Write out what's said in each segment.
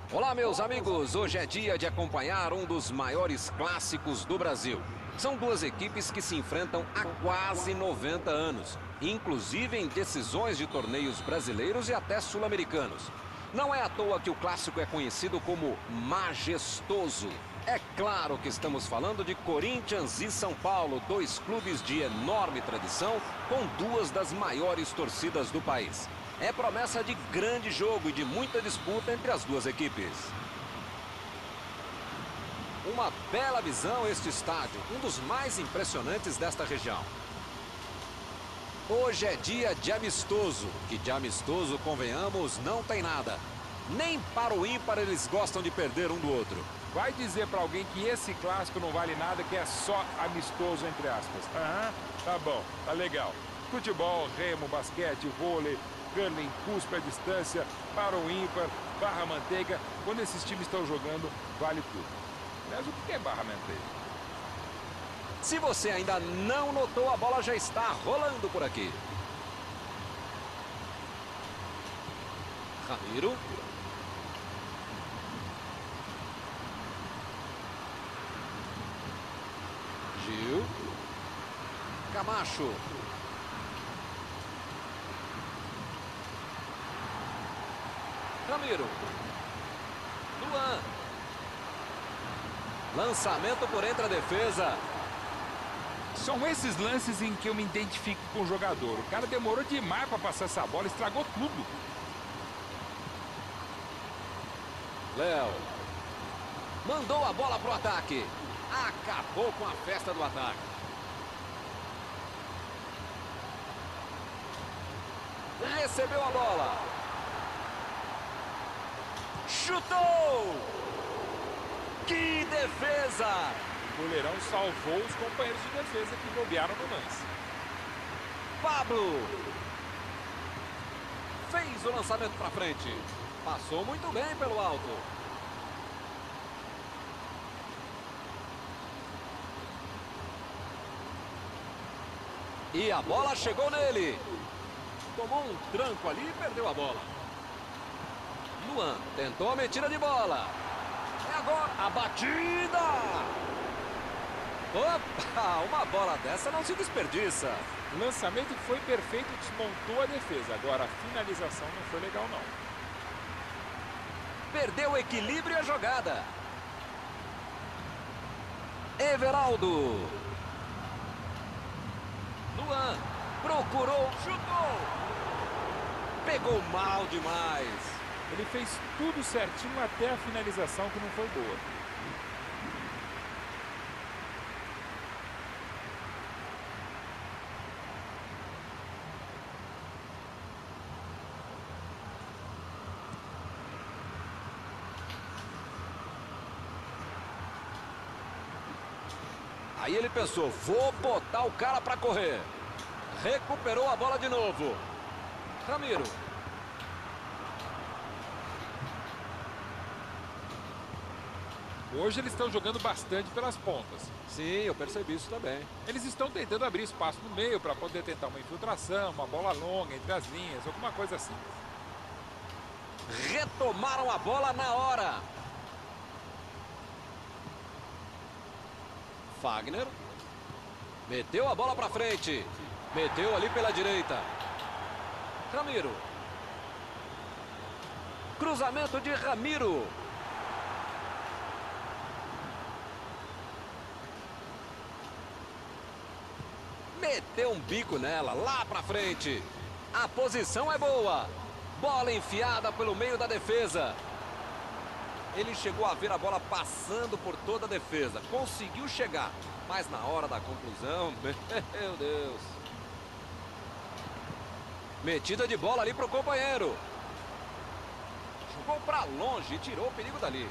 Olá, meus amigos. Hoje é dia de acompanhar um dos maiores clássicos do Brasil. São duas equipes que se enfrentam há quase 90 anos, inclusive em decisões de torneios brasileiros e até sul-americanos. Não é à toa que o clássico é conhecido como majestoso. É claro que estamos falando de Corinthians e São Paulo, dois clubes de enorme tradição, com duas das maiores torcidas do país. É promessa de grande jogo e de muita disputa entre as duas equipes. Uma bela visão este estádio, um dos mais impressionantes desta região. Hoje é dia de amistoso, que de amistoso, convenhamos, não tem nada. Nem para o ímpar eles gostam de perder um do outro. Vai dizer pra alguém que esse clássico não vale nada, que é só amistoso, entre aspas. Aham, tá bom, tá legal. Futebol, remo, basquete, vôlei, curling, cuspe à distância, para o ímpar, barra manteiga. Quando esses times estão jogando, vale tudo. Aliás, o que é barra manteiga? Se você ainda não notou, a bola já está rolando por aqui. Ramiro. Gil. Camacho. Ramiro. Luan. Lançamento por entre a defesa. São esses lances em que eu me identifico com o jogador. O cara demorou demais para passar essa bola, estragou tudo. Léo. Mandou a bola pro ataque. Acabou com a festa do ataque. Recebeu a bola. Chutou! Que defesa! O goleirão salvou os companheiros de defesa que bobearam no lance. Pablo! Fez o lançamento para frente. Passou muito bem pelo alto. E a bola chegou nele. Tomou um tranco ali e perdeu a bola. Luan tentou a metida de bola. É agora a batida. Opa, uma bola dessa não se desperdiça. O lançamento foi perfeito, desmontou a defesa. Agora a finalização não foi legal, não. Perdeu o equilíbrio e a jogada. Everaldo. Luan procurou, chutou. Pegou mal demais. Ele fez tudo certinho até a finalização, que não foi boa. Aí ele pensou, vou botar o cara para correr. Recuperou a bola de novo. Ramiro. Hoje eles estão jogando bastante pelas pontas. Sim, eu percebi isso também. Eles estão tentando abrir espaço no meio para poder tentar uma infiltração, uma bola longa entre as linhas, alguma coisa assim. Retomaram a bola na hora. Fagner. Meteu a bola para frente. Meteu ali pela direita. Ramiro. Cruzamento de Ramiro. Meteu um bico nela, lá pra frente. A posição é boa. Bola enfiada pelo meio da defesa. Ele chegou a ver a bola passando por toda a defesa. Conseguiu chegar, mas na hora da conclusão, meu Deus. Metida de bola ali pro companheiro. Jogou pra longe e tirou o perigo dali.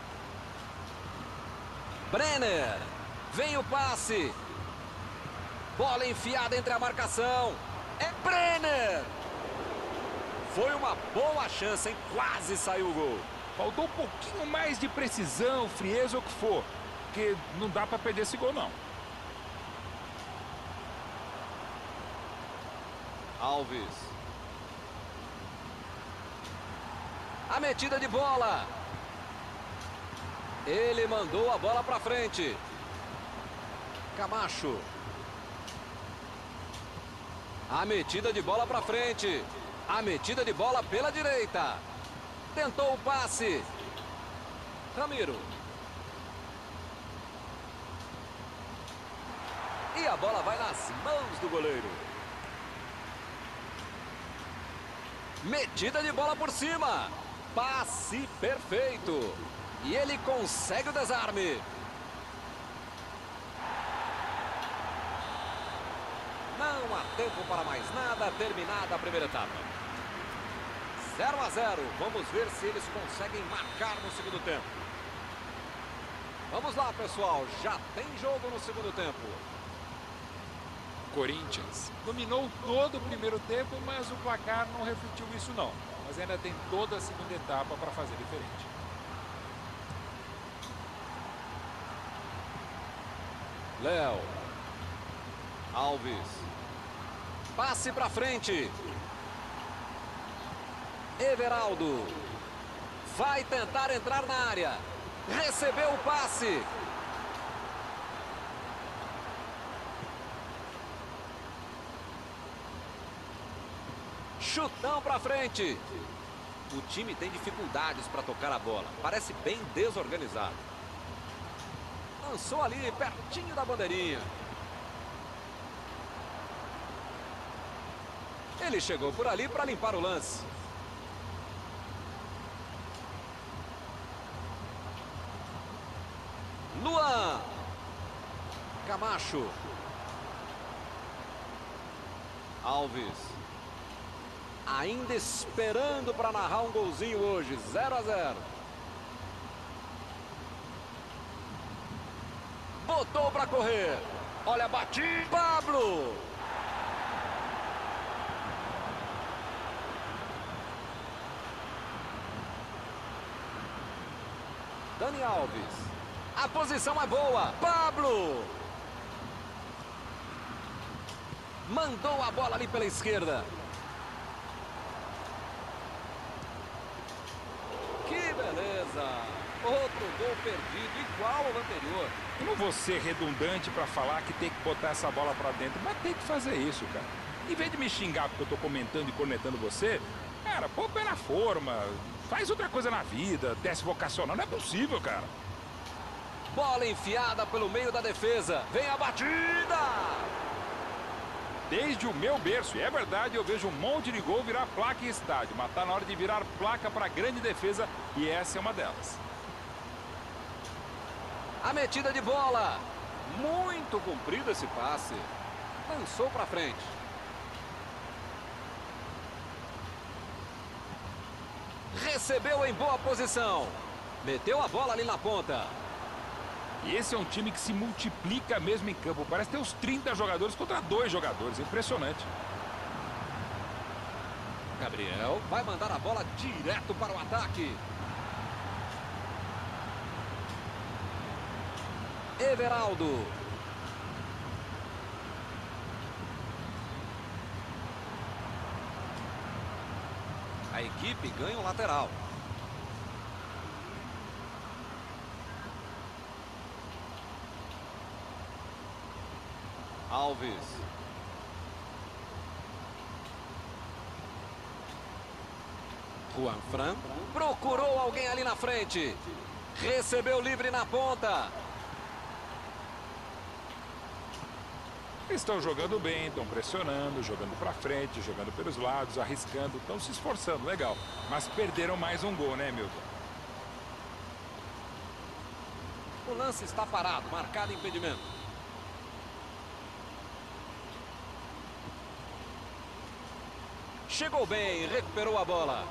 Brenner. Vem o passe. Bola enfiada entre a marcação. É Brenner. Foi uma boa chance, hein? Quase saiu o gol. Faltou um pouquinho mais de precisão, frieza ou o que for. Porque não dá para perder esse gol, não. Alves. A metida de bola. Ele mandou a bola para frente. Camacho. A metida de bola para frente. A metida de bola pela direita. Tentou o passe. Ramiro. E a bola vai nas mãos do goleiro. Metida de bola por cima. Passe perfeito. E ele consegue o desarme. Não há tempo para mais nada. Terminada a primeira etapa. 0-0. Vamos ver se eles conseguem marcar no segundo tempo. Vamos lá, pessoal. Já tem jogo no segundo tempo. Corinthians dominou todo o primeiro tempo, mas o placar não refletiu isso não. Mas ainda tem toda a segunda etapa para fazer diferente. Léo. Alves. Passe para frente. Everaldo. Vai tentar entrar na área. Recebeu o passe. Chutão para frente. O time tem dificuldades para tocar a bola. Parece bem desorganizado. Lançou ali pertinho da bandeirinha. Ele chegou por ali para limpar o lance. Luan. Camacho. Alves. Ainda esperando para narrar um golzinho hoje. 0-0. Botou para correr. Olha, bati. Pablo. Dani Alves. A posição é boa. Pablo. Mandou a bola ali pela esquerda. Que beleza. Outro gol perdido, igual ao anterior. Eu não vou ser redundante para falar que tem que botar essa bola para dentro, mas tem que fazer isso, cara. Em vez de me xingar porque eu tô comentando e cornetando você, cara, pô o pé na forma, faz outra coisa na vida, teste vocacional, não é possível, cara. Bola enfiada pelo meio da defesa. Vem a batida! Desde o meu berço, e é verdade, eu vejo um monte de gol virar placa em estádio, mas tá na hora de virar placa para grande defesa, e essa é uma delas. A metida de bola. Muito comprido esse passe. Lançou para frente. Recebeu em boa posição. Meteu a bola ali na ponta. E esse é um time que se multiplica mesmo em campo. Parece ter uns 30 jogadores contra 2 jogadores. Impressionante. Gabriel vai mandar a bola direto para o ataque. Everaldo. A equipe ganha um lateral. Alves. Juanfran procurou alguém ali na frente. Recebeu livre na ponta. Estão jogando bem, estão pressionando, jogando para frente, jogando pelos lados, arriscando, estão se esforçando, legal. Mas perderam mais um gol, né, Milton? O lance está parado, marcado impedimento. Chegou bem, recuperou a bola.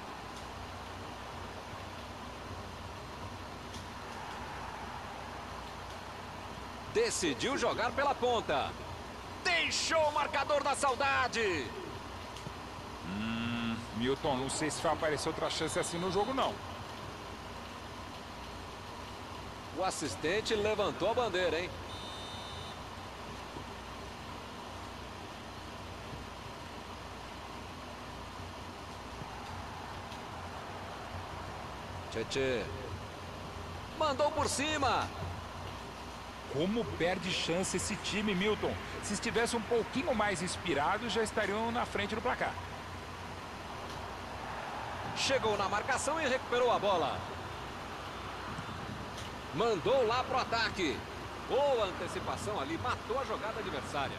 Decidiu jogar pela ponta. Deixou o marcador da saudade. Milton, não sei se vai aparecer outra chance assim no jogo, não. O assistente levantou a bandeira, hein? Tchê. Mandou por cima. Como perde chance esse time, Milton. Se estivesse um pouquinho mais inspirado, já estariam na frente do placar. Chegou na marcação e recuperou a bola. Mandou lá pro ataque. Boa antecipação ali, matou a jogada adversária.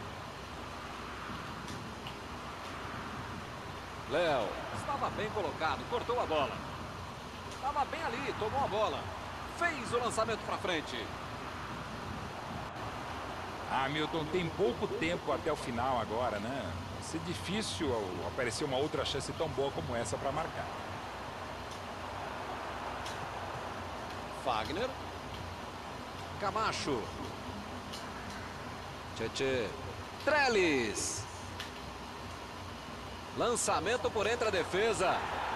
Léo estava bem colocado, cortou a bola. Estava bem ali, tomou a bola. Fez o lançamento para frente. Ah, Milton, tem pouco tempo até o final agora, né? Vai ser difícil aparecer uma outra chance tão boa como essa para marcar. Fagner. Camacho. Tchê. Trellis. Lançamento por entre a defesa.